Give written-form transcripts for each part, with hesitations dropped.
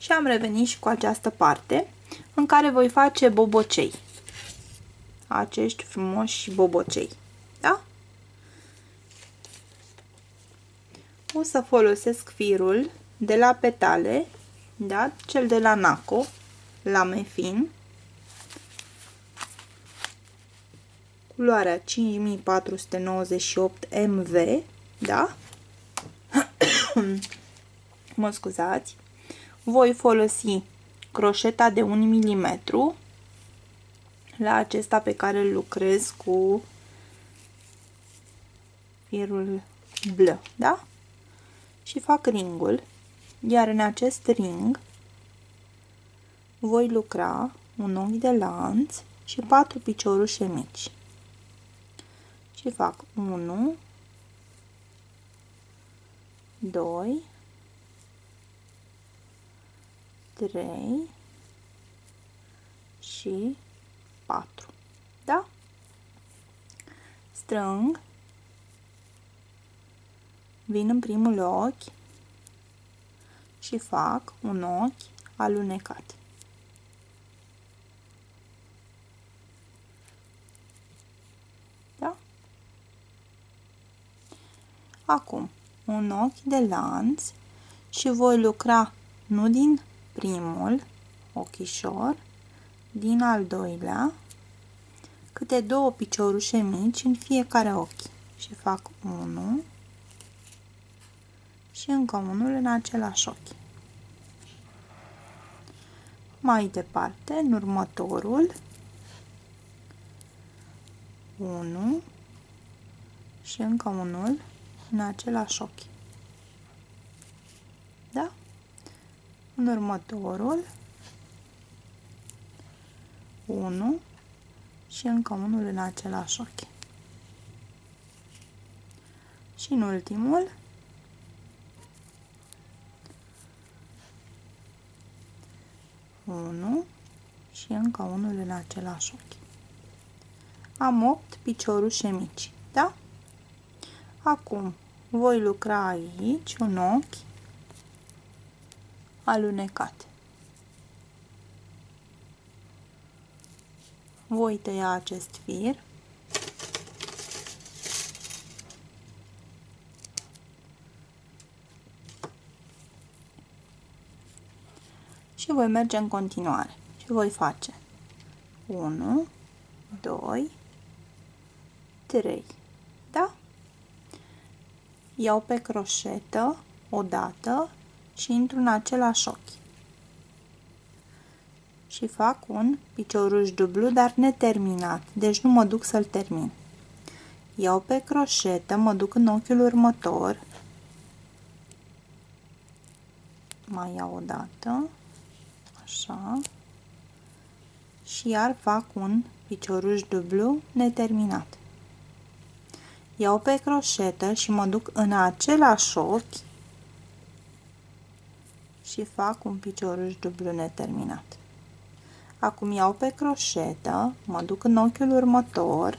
Și am revenit și cu această parte în care voi face bobocei. Acești frumoși bobocei. Da? O să folosesc firul de la petale, da? Cel de la Naco, lame fin. Culoarea 5498 MV, da? Mă scuzați. Voi folosi croșeta de 1 mm la acesta pe care îl lucrez cu firul bleu, da? Și fac ringul, iar în acest ring voi lucra un ochi de lanț și 4 piciorușe mici. Și fac 1, 2, 3 și 4. Da? Strâng, vin în primul ochi și fac un ochi alunecat. Da? Acum, un ochi de lanț și voi lucra nu din primul ochișor, din al doilea, câte 2 piciorușe mici în fiecare ochi. Și fac 1 și încă unul în același ochi. Mai departe, în următorul, 1 și încă unul în același ochi. Da? În următorul, 1 și încă unul în același ochi. Și în ultimul, 1 și încă unul în același ochi. Am 8 piciorușe mici, da? Acum voi lucra aici un ochi alunecat. Voi tăia acest fir și voi merge în continuare și voi face 1, 2, 3, da? Iau pe croșetă o dată și intru în același ochi și fac un picioruș dublu, dar neterminat, deci nu mă duc să-l termin. Iau pe croșetă, mă duc în ochiul următor, mai iau o dată, așa, și iar fac un picioruș dublu neterminat. Iau pe croșetă și mă duc în același ochi și fac un picioruș dublu neterminat. Acum iau pe croșetă, mă duc în ochiul următor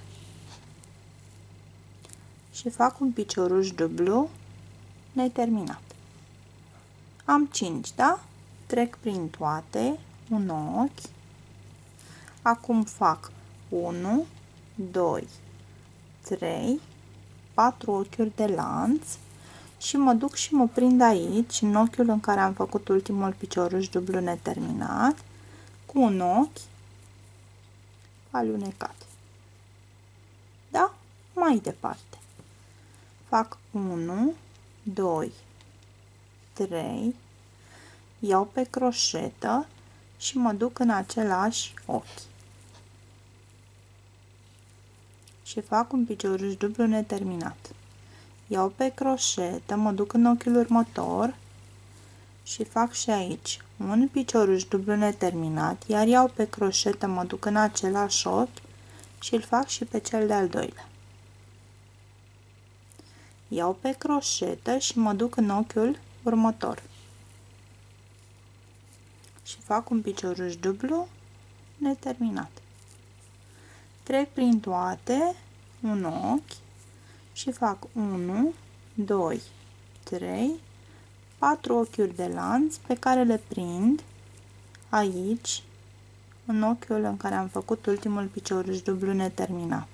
și fac un picioruș dublu neterminat. Am 5, da? Trec prin toate, un ochi. Acum fac 1, 2, 3, 4 ochiuri de lanț și mă duc și mă prind aici, în ochiul în care am făcut ultimul picioruș dublu neterminat, cu un ochi alunecat. Da? Mai departe. Fac 1, 2, 3, iau pe croșetă și mă duc în același ochi. Și fac un picioruș dublu neterminat. Iau pe croșetă, mă duc în ochiul următor și fac și aici un picioruș dublu neterminat, iar iau pe croșetă, mă duc în același ochi și îl fac și pe cel de-al doilea. Iau pe croșetă și mă duc în ochiul următor și fac un picioruș dublu neterminat. Trec prin toate, un ochi și fac 1, 2, 3, 4 ochiuri de lanț pe care le prind aici, în ochiul în care am făcut ultimul picioruș dublu neterminat.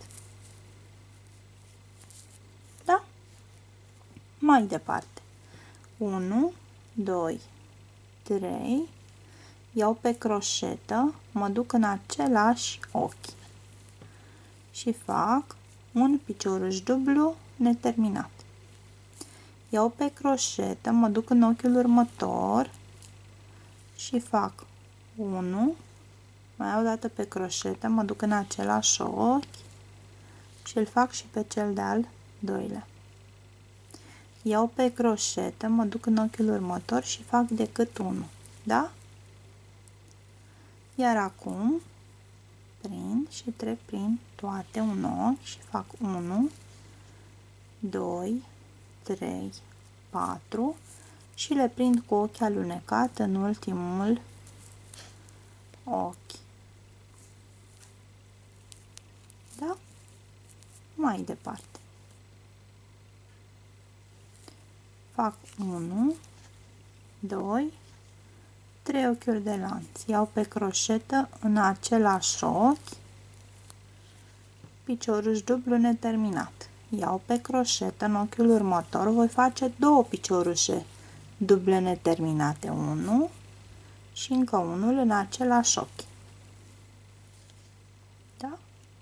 Da? Mai departe. 1, 2, 3, iau pe croșetă, mă duc în același ochi și fac un picioruș dublu neterminat. Iau pe croșetă, mă duc în ochiul următor și fac 1, mai iau o dată pe croșetă, mă duc în același ochi și îl fac și pe cel de-al doilea. Iau pe croșetă, mă duc în ochiul următor și fac decât 1, da? Iar acum prind și trec prin toate un ochi și fac 1, 2, 3, 4 și le prind cu ochi alunecat în ultimul ochi. Da? Mai departe. Fac 1, 2, 3 ochiuri de lanț. Iau pe croșetă în același ochi, picioruș dublu neterminat. Iau pe croșetă în ochiul următor, voi face 2 piciorușe duble neterminate, 1 și încă unul în același ochi. Da?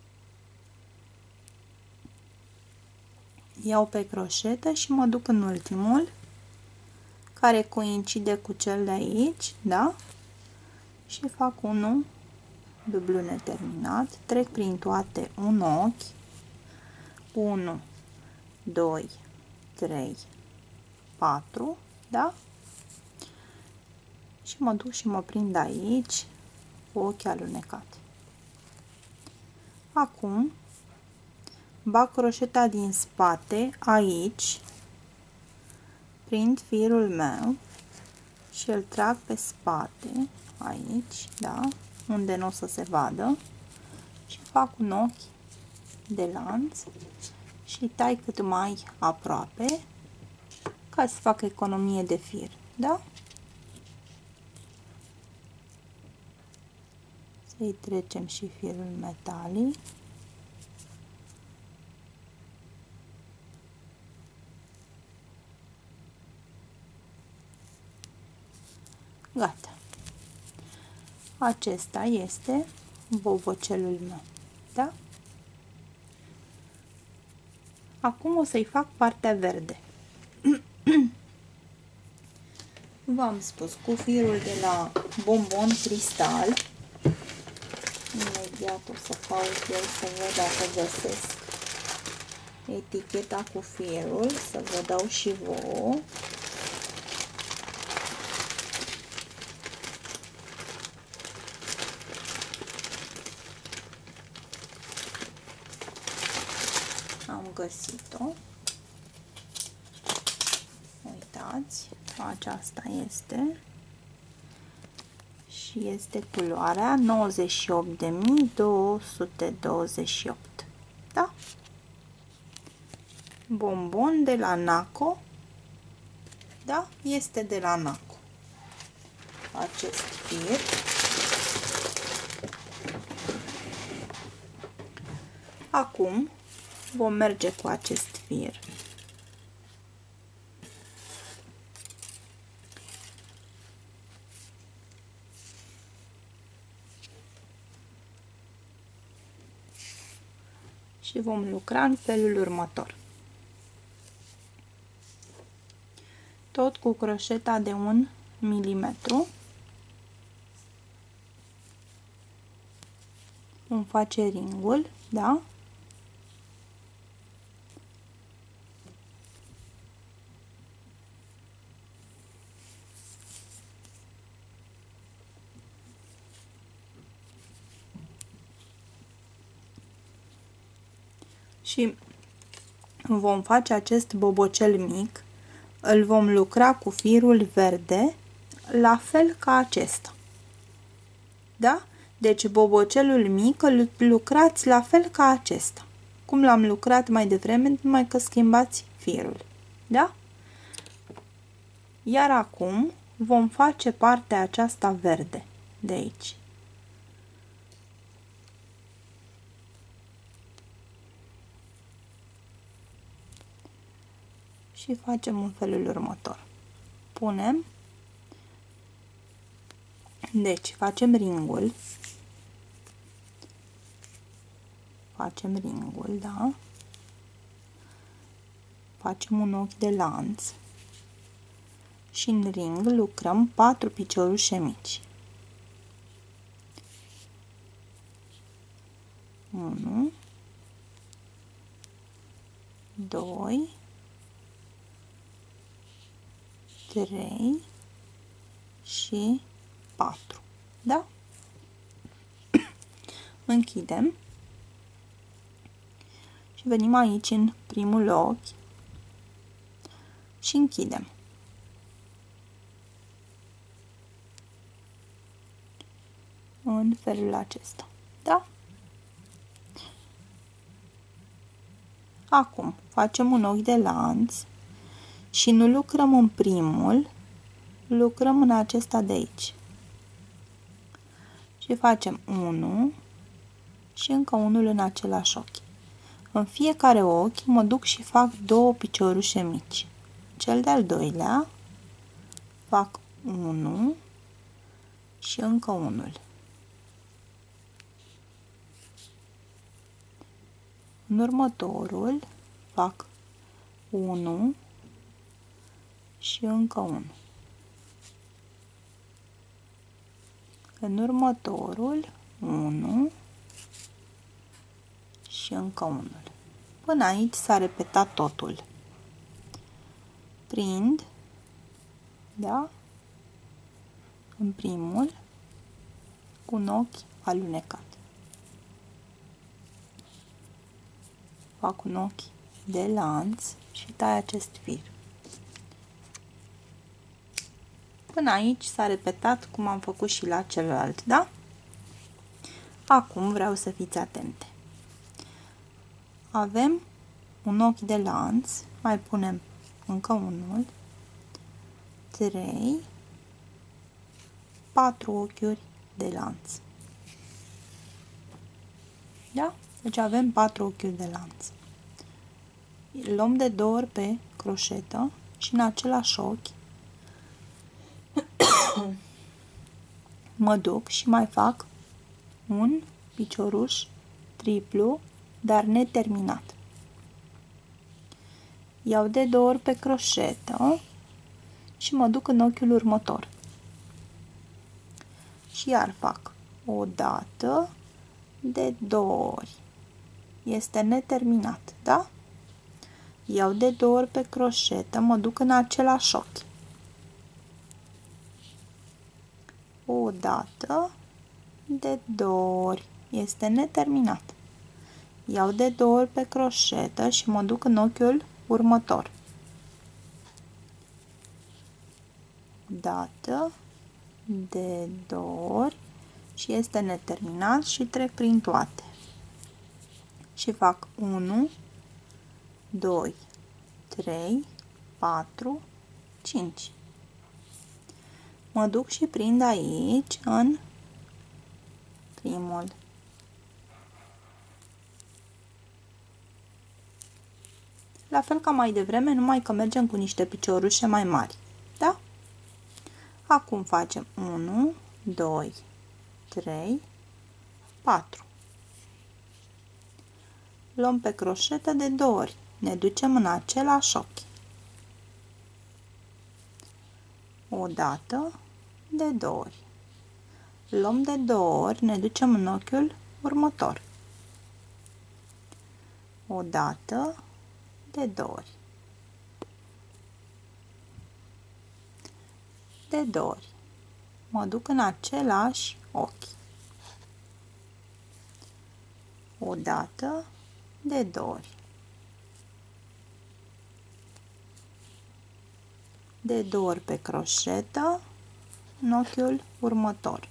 Iau pe croșetă și mă duc în ultimul, care coincide cu cel de aici, da? Și fac 1 dublu neterminat, trec prin toate un ochi, 1, 2, 3, 4, da? Și mă duc și mă prind aici cu ochii alunecați. Acum bag croșeta din spate aici, prind firul meu și îl trag pe spate aici, da? Unde nu o să se vadă, și fac un ochi de lanț și tai cât mai aproape ca să fac economie de fir, da? Să-i trecem și firul metalic. Gata. Acesta este bobocelul meu, da? Acum o să-i fac partea verde. V-am spus, cu firul de la Bombon Cristal. Imediat o să caut eu să văd dacă găsesc eticheta cu firul, să vă dau și vouă. Am găsit-o. Uitați, aceasta este și este culoarea 98.228. Da? Bombon de la Naco. Da? Este de la Naco acest fir. Acum vom merge cu acest fir și vom lucra în felul următor. Tot cu croșeta de 1 milimetru vom face ringul, da? Și vom face acest bobocel mic, îl vom lucra cu firul verde, la fel ca acesta. Da? Deci bobocelul mic îl lucrați la fel ca acesta. Cum l-am lucrat mai devreme, numai că schimbați firul. Da? Iar acum vom face partea aceasta verde de aici. Și facem în felul următor. Punem, deci facem ringul, da? Facem un ochi de lanț și în ring lucrăm 4 piciorușe mici. 1, 2, 3 și 4. Da? Închidem și venim aici în primul ochi și închidem. În felul acesta. Da? Acum facem un ochi de lanț și nu lucrăm în primul, lucrăm în acesta de aici. Și facem 1 și încă unul în același ochi. În fiecare ochi mă duc și fac 2 piciorușe mici. Cel de-al doilea fac 1 și încă unul. În următorul fac 1 și încă 1. În următorul 1 și încă unul. Până aici s-a repetat totul. Prind, da? În primul cu un ochi alunecat. Fac un ochi de lanț și tai acest fir. Până aici s-a repetat cum am făcut și la celălalt, da? Acum vreau să fiți atente. Avem un ochi de lanț, mai punem încă unul, 3, 4 ochiuri de lanț. Da? Deci avem 4 ochiuri de lanț. Luăm de 2 ori pe croșetă și în același ochi mă duc și mai fac un picioruș triplu, dar neterminat. Iau de 2 ori pe croșetă și mă duc în ochiul următor. Și iar fac o dată de 2 ori. Este neterminat, da? Iau de 2 ori pe croșetă, mă duc în același ochi. O dată de 2 ori. Este neterminat. Iau de 2 ori pe croșetă și mă duc în ochiul următor. Dată de 2 ori și este neterminat și trec prin toate. Și fac 1, 2, 3, 4, 5. Mă duc și prind aici în primul. La fel ca mai devreme, numai că mergem cu niște piciorușe mai mari. Da? Acum facem 1, 2, 3, 4. Luăm pe croșetă de 2 ori. Ne ducem în același ochi. O dată de 2 ori. Luăm de 2 ori, ne ducem în ochiul următor. O dată de 2 ori. De 2 ori. Mă duc în același ochi. O dată de 2 ori. De 2 ori pe croșetă în ochiul următor.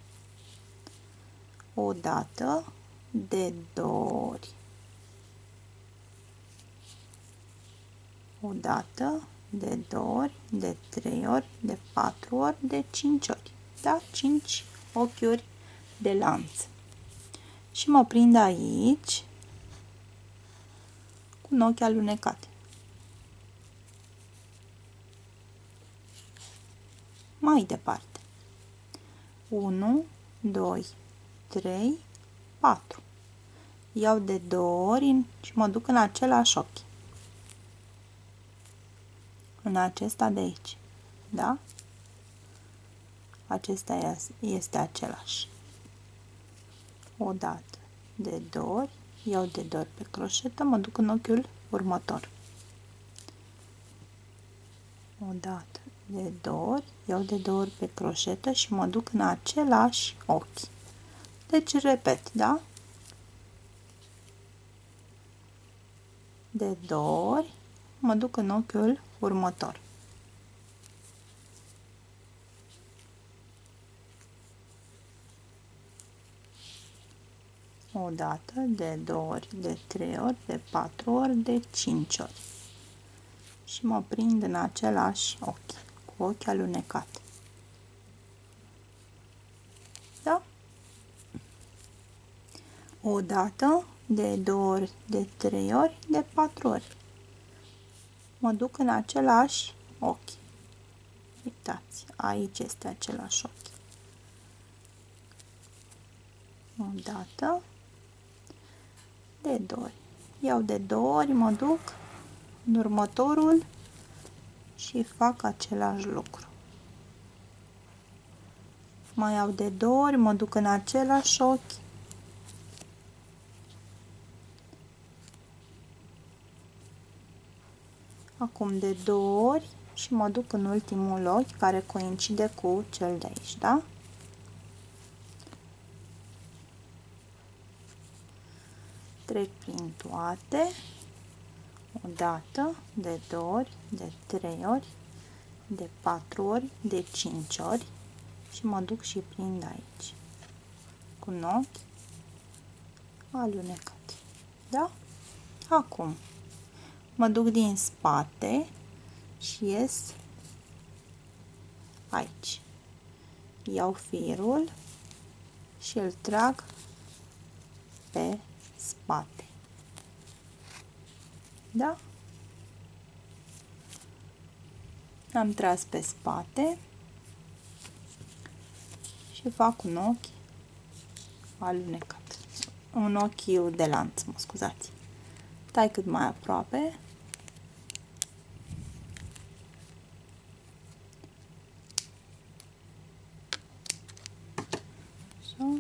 O dată de 2 ori. O dată de 2 ori, de 3 ori, de 4 ori, de 5 ori. Da? 5 ochiuri de lanț. Și mă prind aici cu un ochi alunecat. Mai departe. 1, 2, 3, 4. Iau de 2 ori și mă duc în același ochi. În acesta de aici. Da? Acesta este același. O dată de 2 ori, iau de 2 ori pe croșetă, mă duc în ochiul următor. O dată de 2 ori, iau de 2 ori pe croșetă și mă duc în același ochi. Deci repet, da? De 2 ori mă duc în ochiul următor. O dată, de 2 ori, de 3 ori, de 4 ori, de 5 ori. Și mă prind în același ochi, cu ochi alunecat. Da? O dată, de 2 ori, de 3 ori, de 4 ori. Mă duc în același ochi. Uitați, aici este același ochi. O dată, de 2 ori. Iau de 2 ori, mă duc în următorul și fac același lucru. Mai iau de 2 ori, mă duc în același ochi. Acum de 2 ori și mă duc în ultimul ochi care coincide cu cel de aici, da? Trec prin toate. O dată, de 2 ori, de 3 ori, de 4 ori, de 5 ori și mă duc și prind aici cu un ochi alunecat. Da? Acum mă duc din spate și ies aici. Iau firul și îl trag pe spate. Da? Am tras pe spate și fac un ochi alunecat. Un ochi de lanț, mă scuzați. Tai cât mai aproape. Așa.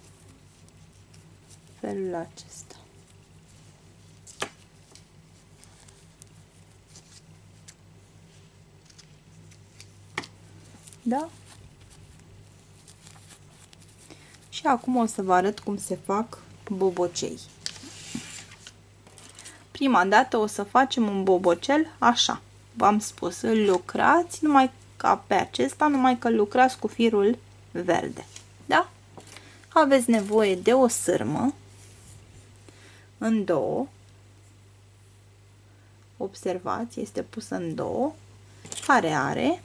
Felul acesta. Da? Și acum o să vă arăt cum se fac bobocei. Prima dată o să facem un bobocel așa. V-am spus, îl lucrați numai ca pe acesta, numai că lucrați cu firul verde. Da? Aveți nevoie de o sârmă în două. Observați, este pusă în două, care are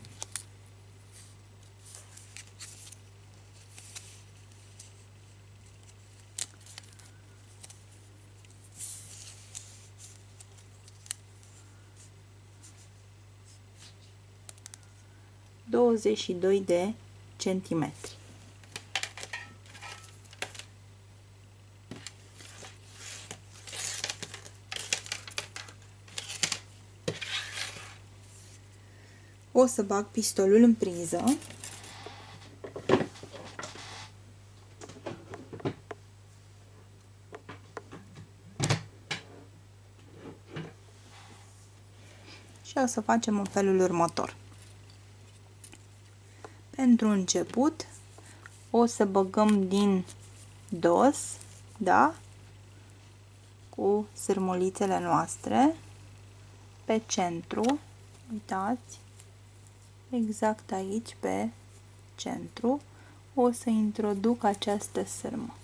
22 de centimetri. O să bag pistolul în priză. Și o să facem în felul următor. Pentru început o să băgăm din dos, da, cu sârmulițele noastre pe centru, uitați, exact aici pe centru, o să introduc această sârmă.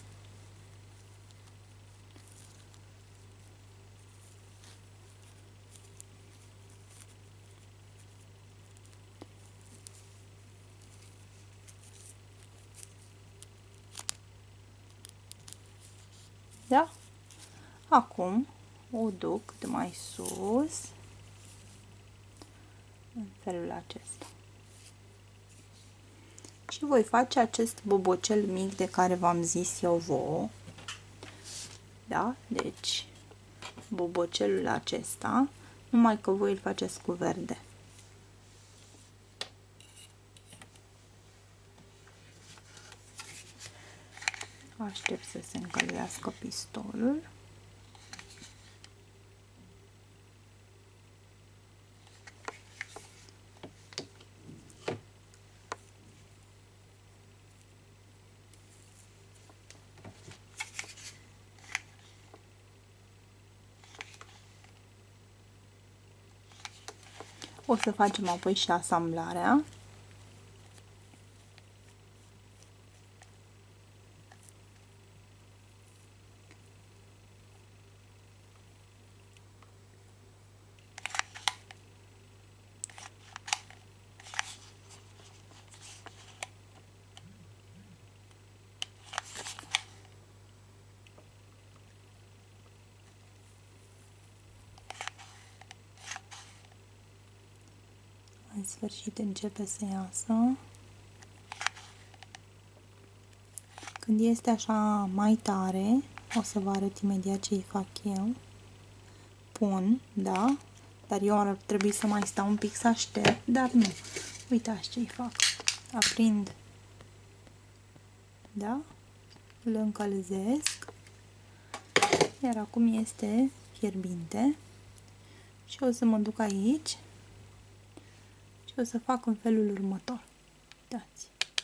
Da? Acum o duc de mai sus în felul acesta. Și voi face acest bobocel mic de care v-am zis eu vouă. Da? Deci, bobocelul acesta, numai că voi îl faceți cu verde. Aștept să se încălzească pistolul. O să facem apoi și asamblarea. În sfârșit începe să iasă. Când este așa mai tare, o să vă arăt imediat ce îi fac eu. Pun, da? Dar eu ar trebui să mai stau un pic să aștept, dar nu. Uitați ce îi fac. Aprind, da? Îl încălzesc. Iar acum este fierbinte. Și o să mă duc aici și o să fac în felul următor. Uitați.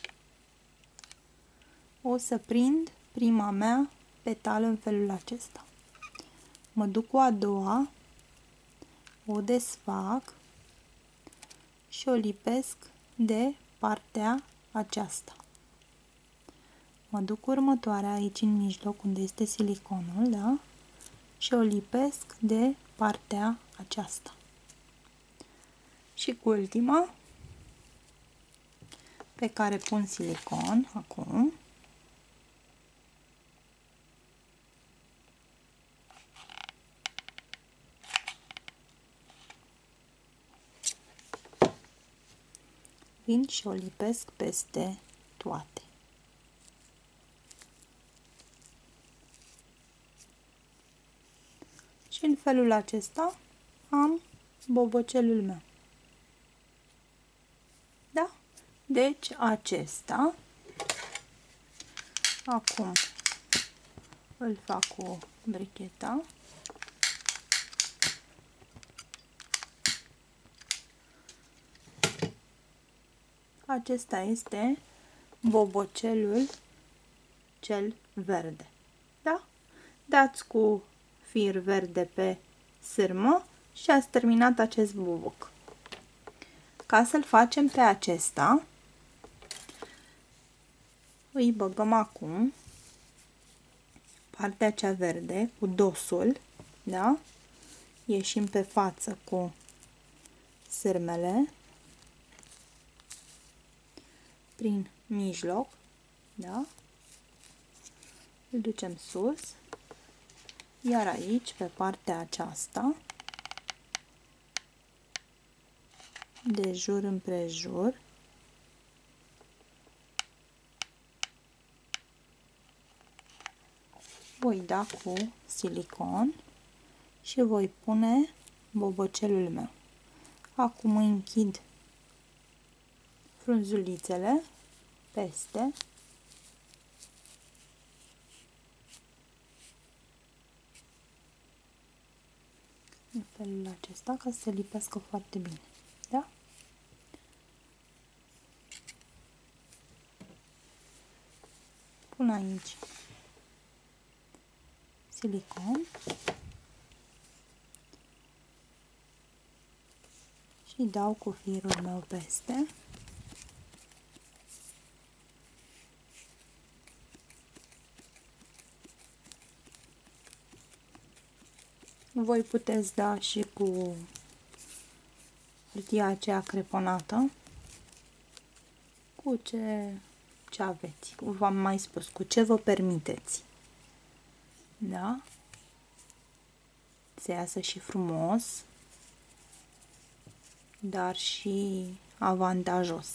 O să prind prima mea petală în felul acesta. Mă duc cu a doua, o desfac și o lipesc de partea aceasta. Mă duc cu următoarea aici în mijloc unde este siliconul, da? Și o lipesc de partea aceasta. Și cu ultima, pe care pun silicon acum. Vin și o lipesc peste toate. Și în felul acesta am bobocelul meu. Da? Deci acesta, acum îl fac cu bricheta. Acesta este bobocelul cel verde. Da? Dați cu fir verde pe sârmă și ați terminat acest bubuc. Ca să-l facem pe acesta, îi băgăm acum partea cea verde cu dosul, da? Ieșim pe față cu sârmele prin mijloc, da? Îl ducem sus, iar aici, pe partea aceasta, de jur împrejur, voi da cu silicon și voi pune bobocelul meu. Acum îi închid frunzulițele peste . În felul acesta, ca să se lipească foarte bine. Da? Pun aici silicon și dau cu firul meu peste. Voi puteți da și cu hârtia aceea creponată, cu ce aveți. V-am mai spus, cu ce vă permiteți. Da? Se iasă și frumos, dar și avantajos.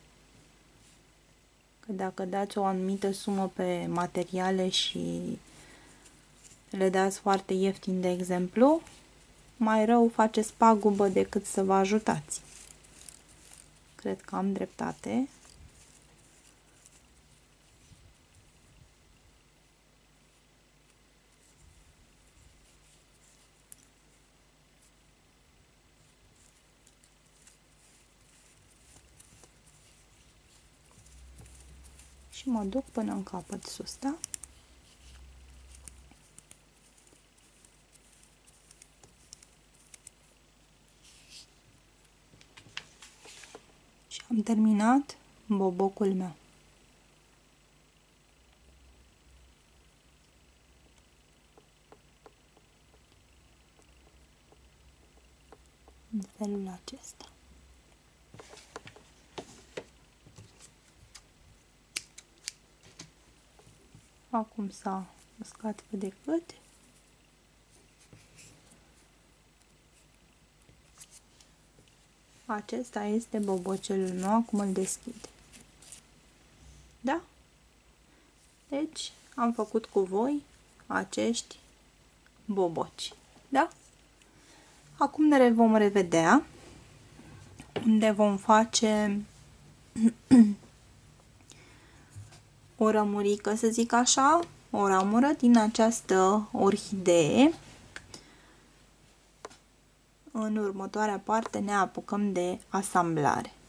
Că dacă dați o anumită sumă pe materiale și le dați foarte ieftin, de exemplu, mai rău faceți pagubă decât să vă ajutați. Cred că am dreptate. Și mă duc până în capăt sus, da? Și am terminat bobocul meu. În felul acesta. Acum s-a uscat cât de cât. Acesta este bobocelul meu, acum îl deschid. Da? Deci, am făcut cu voi acești boboci. Da? Acum ne vom revedea, unde vom face o rămurică, să zic așa, o ramură din această orhidee. În următoarea parte ne apucăm de asamblare.